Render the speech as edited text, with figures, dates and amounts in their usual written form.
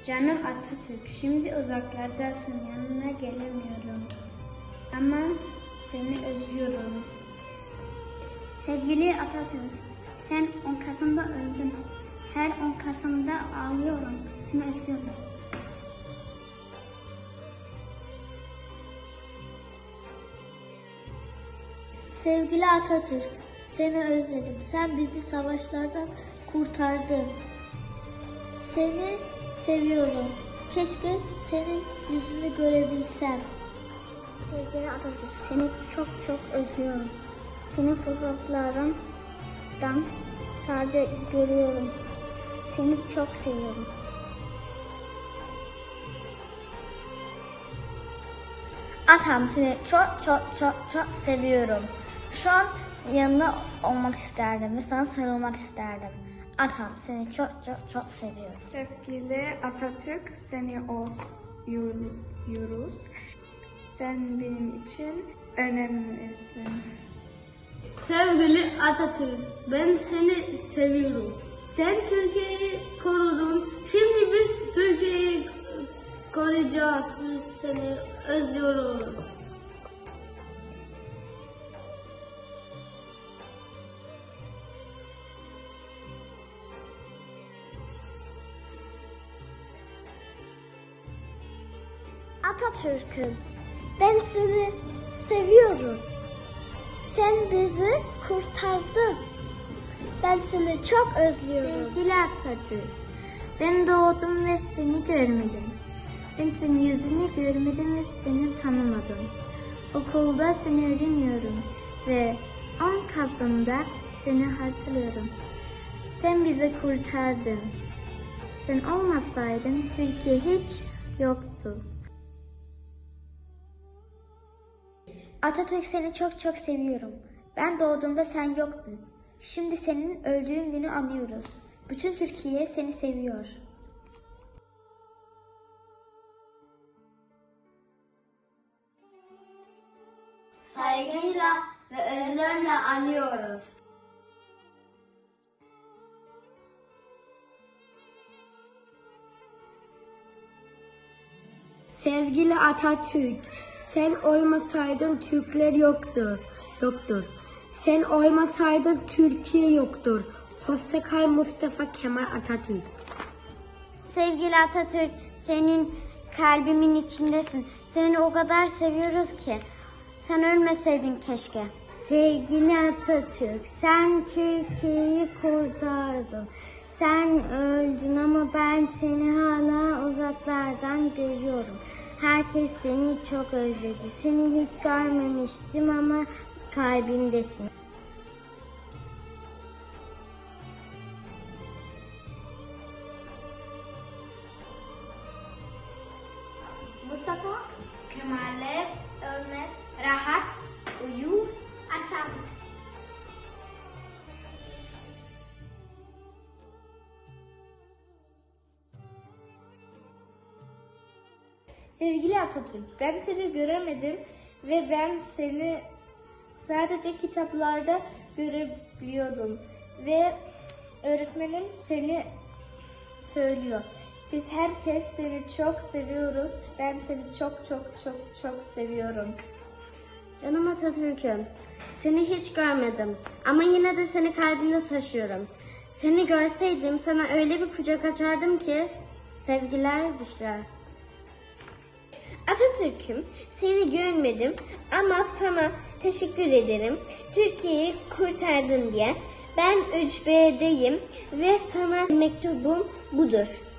Canım Atatürk, şimdi uzaklardasın, yanına gelemiyorum. Ama seni özlüyorum. Sevgili Atatürk, sen 10 Kasım'da öldün. Her 10 Kasım'da ağlıyorum, seni özlüyorum. Sevgili Atatürk, seni özledim. Sen bizi savaşlardan kurtardın. Seni seviyorum. Keşke senin yüzünü görebilsem. Sevgili Atatürk, seni çok çok özlüyorum. Senin fotoğraflarından sadece görüyorum. Seni çok seviyorum. Atam, seni çok çok çok çok seviyorum. Şu an yanında olmak isterdim ve sana sarılmak isterdim. Atam, seni çok çok çok seviyorum. Sevgili Atatürk, seni özlüyoruz. Sen benim için önemlisin. Sevgili Atatürk, ben seni seviyorum. Sen Türkiye'yi korudun. Şimdi biz Türkiye'yi koruyacağız. Biz seni özlüyoruz. Atatürk'üm, ben seni seviyorum. Sen bizi kurtardın. Ben seni çok özlüyorum. Sevgili Atatürk, ben doğdum ve seni görmedim. Ben senin yüzünü görmedim ve seni tanımadım. Okulda seni öğreniyorum ve 10 Kasım'da seni hatırlıyorum. Sen bizi kurtardın. Sen olmasaydın Türkiye hiç yoktu. Atatürk, seni çok çok seviyorum. Ben doğduğumda sen yoktun. Şimdi senin öldüğün günü anıyoruz. Bütün Türkiye seni seviyor. Saygıyla ve özlemle anıyoruz. Sevgili Atatürk, sen olmasaydın Türkler yoktur. Sen olmasaydın Türkiye yoktur. Hoşça kal Mustafa Kemal Atatürk. Sevgili Atatürk, senin kalbimin içindesin. Seni o kadar seviyoruz ki. Sen ölmeseydin keşke. Sevgili Atatürk, sen Türkiye'yi kurtardın. Sen öldün ama ben seni hala uzaklardan görüyorum. Herkes seni çok özledi. Seni hiç görmemiştim ama kalbimdesin. Mustafa Kemal'e ölmez, rahat uyu, açam. Sevgili Atatürk, ben seni göremedim ve ben seni sadece kitaplarda görebiliyordum. Ve öğretmenim seni söylüyor. Biz herkes seni çok seviyoruz. Ben seni çok çok çok çok seviyorum. Canım Atatürk'üm, seni hiç görmedim ama yine de seni kalbimde taşıyorum. Seni görseydim sana öyle bir kucak açardım ki. Sevgiler Büşra. Atatürk'üm, seni görmedim ama sana teşekkür ederim. Türkiye'yi kurtardın diye. Ben 3B'deyim ve sana mektubum budur.